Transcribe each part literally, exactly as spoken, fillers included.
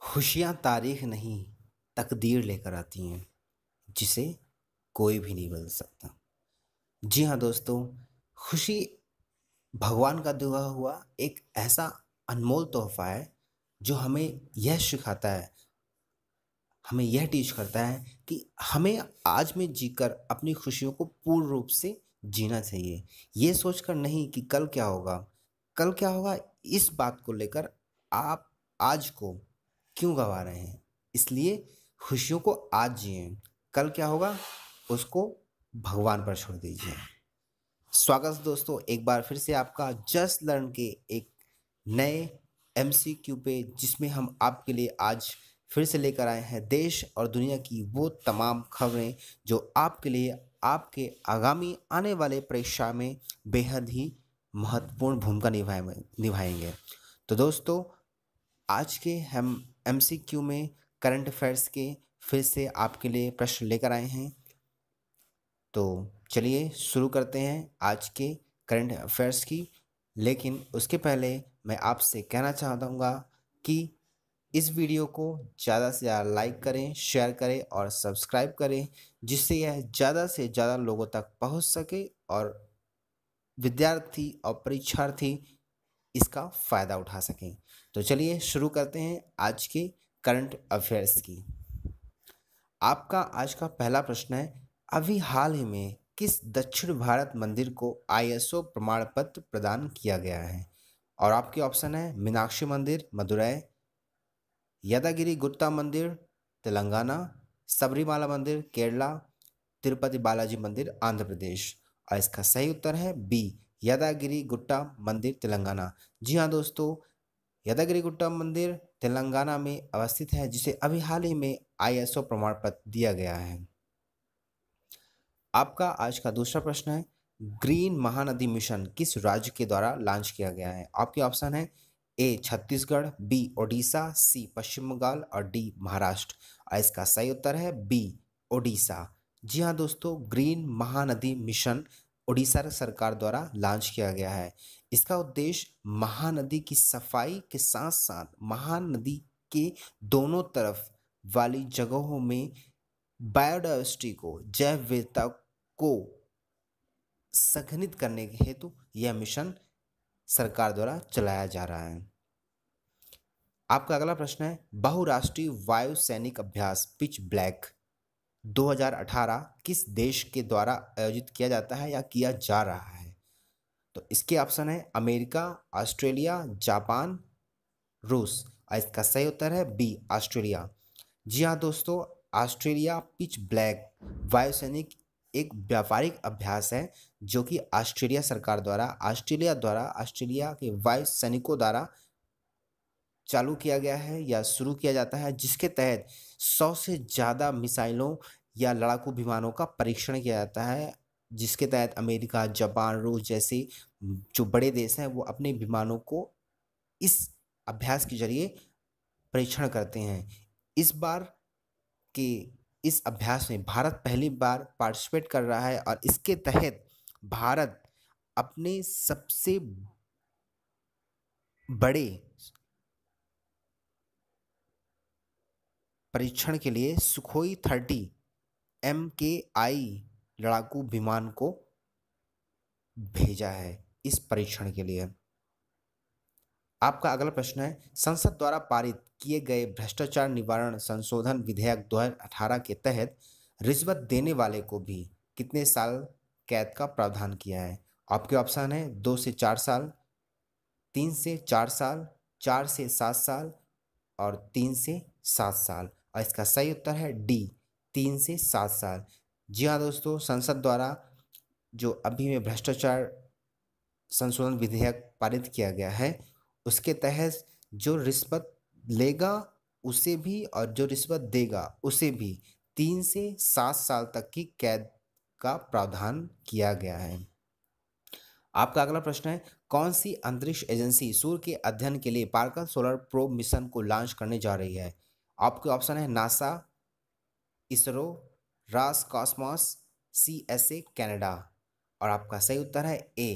खुशियाँ तारीख नहीं, तकदीर लेकर आती हैं, जिसे कोई भी नहीं बदल सकता। जी हाँ दोस्तों, खुशी भगवान का दिया हुआ एक ऐसा अनमोल तोहफ़ा है, जो हमें यह सिखाता है, हमें यह टीच करता है कि हमें आज में जीकर अपनी खुशियों को पूर्ण रूप से जीना चाहिए। ये सोचकर नहीं कि कल क्या होगा, कल क्या होगा इस बात को लेकर आप आज को क्यों गँवा रहे हैं। इसलिए खुशियों को आज जिएँ, कल क्या होगा उसको भगवान पर छोड़ दीजिए। स्वागत है दोस्तों एक बार फिर से आपका जस्ट लर्न के एक नए एमसीक्यू पे, जिसमें हम आपके लिए आज फिर से लेकर आए हैं देश और दुनिया की वो तमाम खबरें जो आपके लिए आपके आगामी आने वाले परीक्षा में बेहद ही महत्वपूर्ण भूमिका निभाए निभाएंगे। तो दोस्तों, आज के हम एमसीक्यू में करंट अफेयर्स के फिर से आपके लिए प्रश्न लेकर आए हैं। तो चलिए शुरू करते हैं आज के करंट अफेयर्स की। लेकिन उसके पहले मैं आपसे कहना चाहूँगा कि इस वीडियो को ज़्यादा से ज़्यादा लाइक करें, शेयर करें और सब्सक्राइब करें, जिससे यह ज़्यादा से ज़्यादा लोगों तक पहुंच सके और विद्यार्थी और परीक्षार्थी इसका फ़ायदा उठा सकें। तो चलिए शुरू करते हैं आज के करंट अफेयर्स की। आपका आज का पहला प्रश्न है, अभी हाल ही में किस दक्षिण भारत मंदिर को आईएसओ प्रमाण पत्र प्रदान किया गया है? और आपके ऑप्शन है मीनाक्षी मंदिर मदुरै, यदागिरी गुट्टा मंदिर तेलंगाना, सबरीमाला मंदिर केरला, तिरुपति बालाजी मंदिर आंध्र प्रदेश। और इसका सही उत्तर है बी, यदागिरी गुट्टा मंदिर तेलंगाना। जी हाँ दोस्तों, यदागिरी गुट्टा मंदिर तेलंगाना में अवस्थित है, जिसे अभी हाल ही में आईएसओ प्रमाण पत्र दिया गया है। आपका आज का दूसरा प्रश्न है, ग्रीन महानदी मिशन किस राज्य के द्वारा लॉन्च किया गया है? आपके ऑप्शन है A Chhattisgarh, B Odisha, C Paschim Bengal और डी महाराष्ट्र। और इसका सही उत्तर है बी ओडिशा। जी हाँ दोस्तों, ग्रीन महानदी मिशन ओडिशा सरकार द्वारा लॉन्च किया गया है। इसका उद्देश्य महानदी की सफाई के साथ साथ महानदी के दोनों तरफ वाली जगहों में बायोडाइवर्सिटी को, जैव विविधता को संघनित करने के हेतु यह मिशन सरकार द्वारा चलाया जा रहा है। आपका अगला प्रश्न है, बहुराष्ट्रीय वायु सैनिक अभ्यास पिच ब्लैक दो हज़ार अठारह किस देश के द्वारा आयोजित किया जाता है या किया जा रहा है? तो इसके ऑप्शन है अमेरिका, ऑस्ट्रेलिया, जापान, रूस। और इसका सही उत्तर है बी ऑस्ट्रेलिया। जी हाँ दोस्तों, ऑस्ट्रेलिया पिच ब्लैक वायुसैनिक एक व्यापारिक अभ्यास है, जो कि ऑस्ट्रेलिया सरकार द्वारा ऑस्ट्रेलिया द्वारा ऑस्ट्रेलिया के वायु सैनिकों द्वारा चालू किया गया है या शुरू किया जाता है, जिसके तहत सौ से ज़्यादा मिसाइलों या लड़ाकू विमानों का परीक्षण किया जाता है, जिसके तहत अमेरिका, जापान, रूस जैसे जो बड़े देश हैं वो अपने विमानों को इस अभ्यास के जरिए परीक्षण करते हैं। इस बार के इस अभ्यास में भारत पहली बार पार्टिसिपेट कर रहा है और इसके तहत भारत अपने सबसे बड़े परीक्षण के लिए सुखोई थर्टी एम के आई लड़ाकू विमान को भेजा है इस परीक्षण के लिए। आपका अगला प्रश्न है, संसद द्वारा पारित किए गए भ्रष्टाचार निवारण संशोधन विधेयक दो हज़ार अठारह के तहत रिश्वत देने वाले को भी कितने साल कैद का प्रावधान किया है? आपके ऑप्शन है दो से चार साल, तीन से चार साल, चार से सात साल और तीन से सात साल। और इसका सही उत्तर है डी, तीन से सात साल। जी हाँ दोस्तों, संसद द्वारा जो अभी में भ्रष्टाचार संशोधन विधेयक पारित किया गया है, उसके तहत जो रिश्वत लेगा उसे भी और जो रिश्वत देगा उसे भी तीन से सात साल तक की कैद का प्रावधान किया गया है। आपका अगला प्रश्न है, कौन सी अंतरिक्ष एजेंसी सूर्य के अध्ययन के लिए पार्कर सोलर प्रोब मिशन को लॉन्च करने जा रही है? आपके ऑप्शन है NASA, ISRO, Roscosmos, C S A Canada. और आपका सही उत्तर है ए,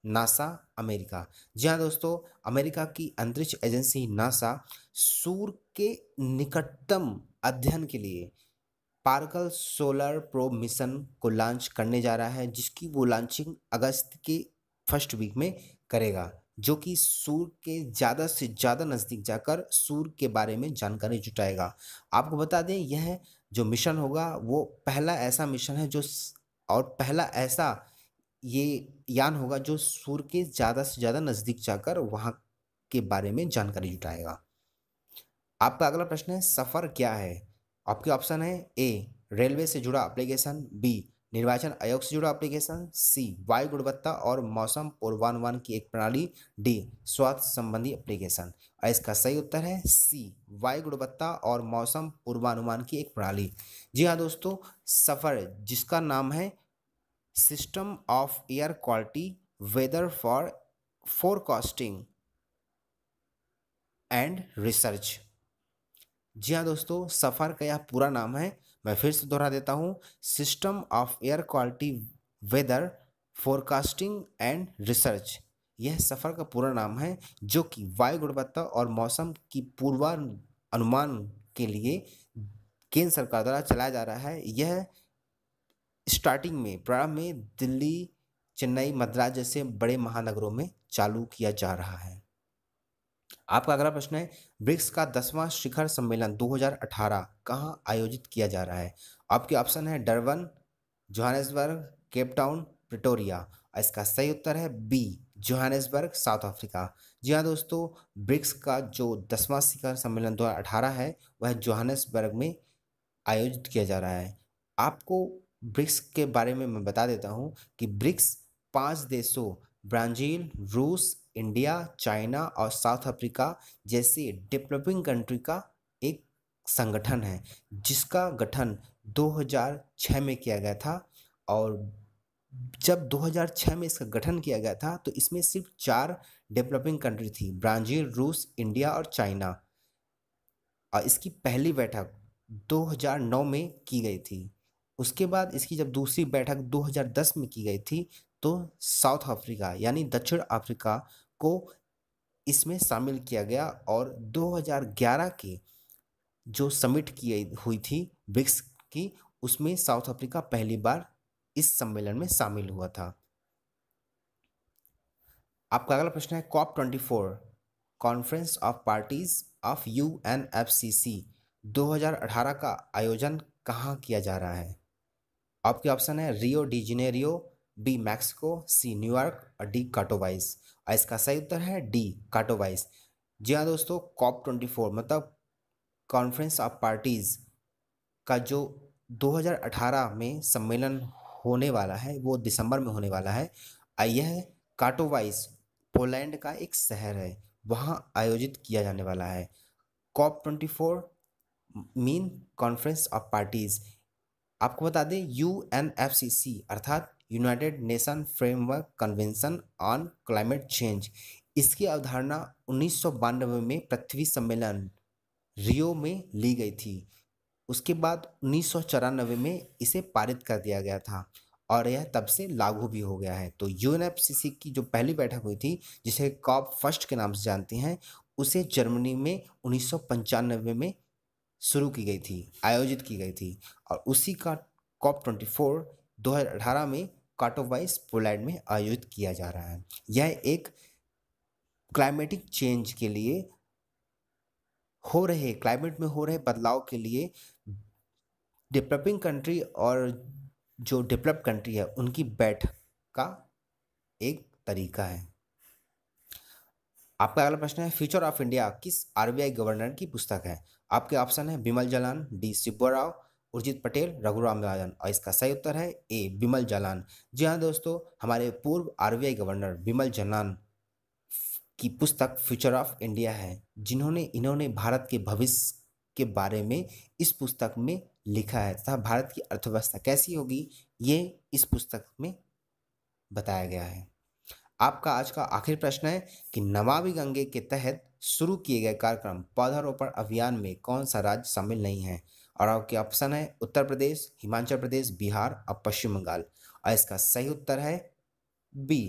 नासा अमेरिका। जी हाँ दोस्तों, अमेरिका की अंतरिक्ष एजेंसी नासा सूर्य के निकटतम अध्ययन के लिए पार्कल सोलर प्रोब मिशन को लॉन्च करने जा रहा है, जिसकी वो लॉन्चिंग अगस्त के फर्स्ट वीक में करेगा, जो कि सूर्य के ज़्यादा से ज़्यादा नज़दीक जाकर सूर्य के बारे में जानकारी जुटाएगा। आपको बता दें, यह जो मिशन होगा वो पहला ऐसा मिशन है जो और पहला ऐसा ये यान होगा जो सूर्य के ज़्यादा से ज़्यादा नज़दीक जाकर वहाँ के बारे में जानकारी जुटाएगा। आपका अगला प्रश्न है, सफ़र क्या है? आपके ऑप्शन है ए रेलवे से जुड़ा एप्लीकेशन, बी निर्वाचन आयोग से जुड़ा एप्लीकेशन, सी वायु गुणवत्ता और मौसम पूर्वानुमान की एक प्रणाली, डी स्वास्थ्य संबंधी एप्लीकेशन। और इसका सही उत्तर है सी वायु गुणवत्ता और मौसम पूर्वानुमान की एक प्रणाली। जी हाँ दोस्तों, सफ़र जिसका नाम है system of air quality weather for forecasting and research. जी हाँ दोस्तों, सफ़र का यह पूरा नाम है, मैं फिर से दोहरा देता हूँ, system of air quality weather forecasting and research. यह सफ़र का पूरा नाम है, जो कि वायु गुणवत्ता और मौसम की पूर्वानुमान के लिए केंद्र सरकार द्वारा चलाया जा रहा है। यह स्टार्टिंग में प्रारंभ में दिल्ली, चेन्नई, मद्रास जैसे बड़े महानगरों में चालू किया जा रहा है। आपका अगला प्रश्न है, ब्रिक्स का दसवां शिखर सम्मेलन दो हज़ार अठारह कहाँ आयोजित किया जा रहा है? आपके ऑप्शन है Durban, Johannesburg, Cape Town, Pretoria. और इसका सही उत्तर है बी जोहानिसबर्ग, साउथ अफ्रीका। जी हाँ दोस्तों, ब्रिक्स का जो दसवां शिखर सम्मेलन दो हज़ार अठारह है वह जोहानिसबर्ग में आयोजित किया जा रहा है। आपको ब्रिक्स के बारे में मैं बता देता हूँ कि ब्रिक्स पांच देशों ब्राज़ील, रूस, इंडिया, चाइना और साउथ अफ्रीका जैसे डेवलपिंग कंट्री का एक संगठन है, जिसका गठन दो हज़ार छह में किया गया था। और जब दो हज़ार छह में इसका गठन किया गया था तो इसमें सिर्फ चार डेवलपिंग कंट्री थी, ब्राज़ील, रूस, इंडिया और चाइना। और इसकी पहली बैठक दो हज़ार नौ में की गई थी। उसके बाद इसकी जब दूसरी बैठक दो हज़ार दस में की गई थी तो साउथ अफ्रीका यानी दक्षिण अफ्रीका को इसमें शामिल किया गया। और दो हज़ार ग्यारह के जो समिट की हुई थी ब्रिक्स की, उसमें साउथ अफ्रीका पहली बार इस सम्मेलन में शामिल हुआ था। आपका अगला प्रश्न है, COP twenty four conference of parties of U N F C C दो हज़ार अठारह का आयोजन कहाँ किया जा रहा है? आपके ऑप्शन है Rio de Janeiro, B Mexico, C न्यूयॉर्क और डी काटोवाइस। और इसका सही उत्तर है डी काटोवाइस। जी हाँ दोस्तों, कॉप ट्वेंटी फोर मतलब कॉन्फ्रेंस ऑफ पार्टीज का जो दो हज़ार अठारह में सम्मेलन होने वाला है वो दिसंबर में होने वाला है। यह काटोवाइस पोलैंड का एक शहर है, वहाँ आयोजित किया जाने वाला है। COP twenty four mean conference of parties. आपको बता दें, U N F C C अर्थात United Nation framework convention on climate change, इसकी अवधारणा उन्नीस सौ बानवे में पृथ्वी सम्मेलन रियो में ली गई थी। उसके बाद उन्नीस सौ चौरानवे में इसे पारित कर दिया गया था और यह तब से लागू भी हो गया है। तो U N F C C की जो पहली बैठक हुई थी, जिसे कॉप फर्स्ट के नाम से जानते हैं, उसे जर्मनी में उन्नीस सौ पंचानवे में शुरू की गई थी, आयोजित की गई थी। और उसी का कॉप ट्वेंटी फोर दो हज़ार अठारह में काटोवाइस पोलैंड में आयोजित किया जा रहा है। यह एक क्लाइमेटिक चेंज के लिए हो रहे क्लाइमेट में हो रहे बदलाव के लिए डेवलपिंग कंट्री और जो डेवलप्ड कंट्री है उनकी बैठक का एक तरीका है। आपका अगला प्रश्न है, फ्यूचर ऑफ इंडिया किस आर बी आई गवर्नर की पुस्तक है? आपके ऑप्शन है बिमल जालान, डी शिबू राव, उर्जित पटेल, रघुराम राजन। और इसका सही उत्तर है ए बिमल जालान। जी हाँ दोस्तों, हमारे पूर्व R B I governor Bimal Jalan की पुस्तक फ्यूचर ऑफ इंडिया है, जिन्होंने इन्होंने भारत के भविष्य के बारे में इस पुस्तक में लिखा है तथा भारत की अर्थव्यवस्था कैसी होगी ये इस पुस्तक में बताया गया है। आपका आज का आखिरी प्रश्न है कि नमामि गंगे के तहत शुरू किए गए कार्यक्रम पौधारोपण अभियान में कौन सा राज्य शामिल नहीं है? और आपके ऑप्शन है उत्तर प्रदेश, हिमाचल प्रदेश, बिहार और पश्चिम बंगाल। और इसका सही उत्तर है बी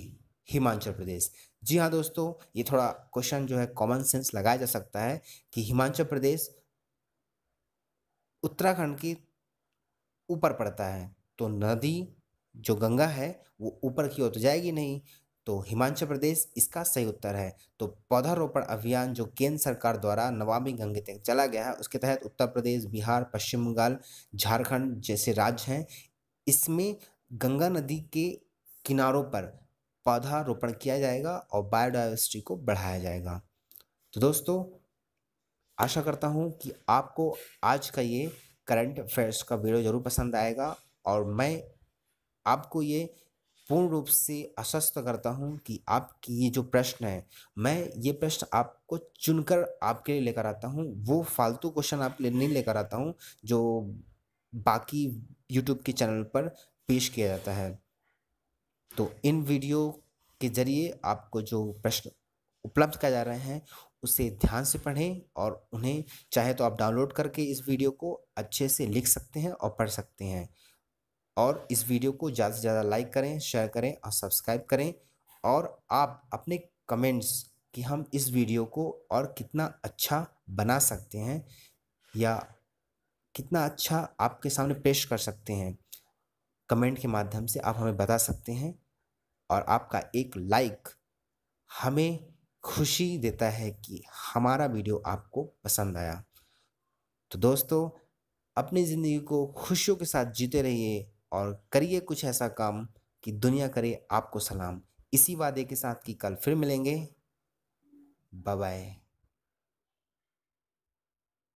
हिमाचल प्रदेश। जी हाँ दोस्तों, ये थोड़ा क्वेश्चन जो है कॉमन सेंस लगाया जा सकता है कि हिमाचल प्रदेश उत्तराखंड के ऊपर पड़ता है, तो नदी जो गंगा है वो ऊपर की ओर तो जाएगी नहीं, तो हिमाचल प्रदेश इसका सही उत्तर है। तो पौधारोपण अभियान जो केंद्र सरकार द्वारा नमामि गंगे तक चला गया है, उसके तहत उत्तर प्रदेश, बिहार, पश्चिम बंगाल, झारखंड जैसे राज्य हैं, इसमें गंगा नदी के किनारों पर पौधारोपण किया जाएगा और बायोडायवर्सिटी को बढ़ाया जाएगा। तो दोस्तों, आशा करता हूँ कि आपको आज का ये करंट अफेयर्स का वीडियो ज़रूर पसंद आएगा, और मैं आपको ये पूर्ण रूप से आश्वस्त करता हूँ कि आपकी ये जो प्रश्न है, मैं ये प्रश्न आपको चुनकर आपके लिए लेकर आता हूँ। वो फालतू क्वेश्चन आपके लिए नहीं लेकर आता हूँ जो बाकी यूट्यूब के चैनल पर पेश किया जाता है। तो इन वीडियो के ज़रिए आपको जो प्रश्न उपलब्ध किए जा रहे हैं उसे ध्यान से पढ़ें, और उन्हें चाहे तो आप डाउनलोड करके इस वीडियो को अच्छे से लिख सकते हैं और पढ़ सकते हैं। और इस वीडियो को ज़्यादा से ज़्यादा लाइक करें, शेयर करें और सब्सक्राइब करें। और आप अपने कमेंट्स कि हम इस वीडियो को और कितना अच्छा बना सकते हैं या कितना अच्छा आपके सामने पेश कर सकते हैं, कमेंट के माध्यम से आप हमें बता सकते हैं। और आपका एक लाइक हमें खुशी देता है कि हमारा वीडियो आपको पसंद आया। तो दोस्तों, अपनी ज़िंदगी को खुशियों के साथ जीते रहिए और करिए कुछ ऐसा काम कि दुनिया करे आपको सलाम। इसी वादे के साथ कि कल फिर मिलेंगे। Bye bye.